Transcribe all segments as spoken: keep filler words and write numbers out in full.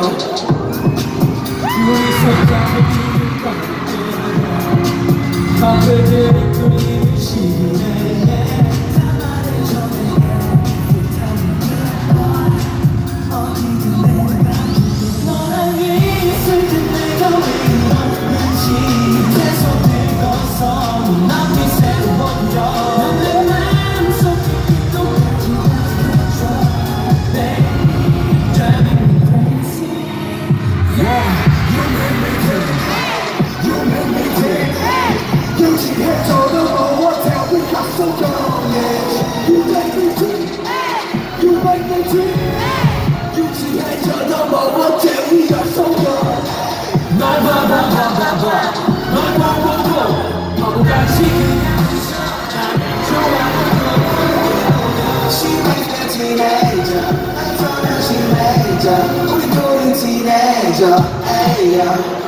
카페들이 끓이는 시기네 다 말해줘 어디든 내가 너랑 있을 때 내가 왜 이러는지 계속 늙어서 눈앞이 새로워져 넌 내 맘속에 똑같이 나타나줘 Baby driving me crazy Yeah you make me crazy You make me crazy 유지해줘도 못해 We got so young yeah. You make me dream You make me dream 유지해줘도 못해 We got so young 날 봐봐 봐봐 봐 널 보고 바보같이 그냥 웃어 나를 좋아하고 She makes me teenager 저는 she major 우리 둘은 teenager Hey yeah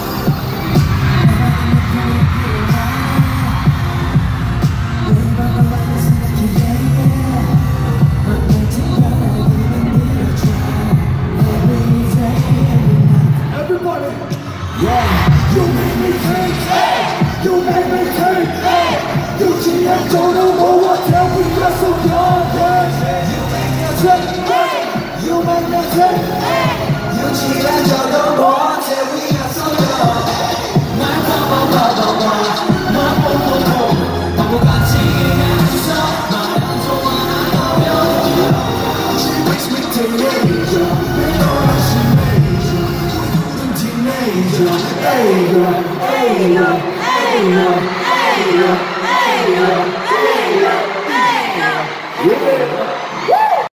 Yeah, you make me think, hey, you make me think, hey, you can't go no more, what tell we got so young, yeah. You make me think, hey, you make me think, hey, you can't go no more, what tell we got so young. 날 봐봐 봐봐 봐, 날 보고 보고, 바보같이 그냥 웃어, 날 안 좋아하면 She makes me teenager, 너랑 she major, teenager. Hey, hey, hey, hey, hey, hey.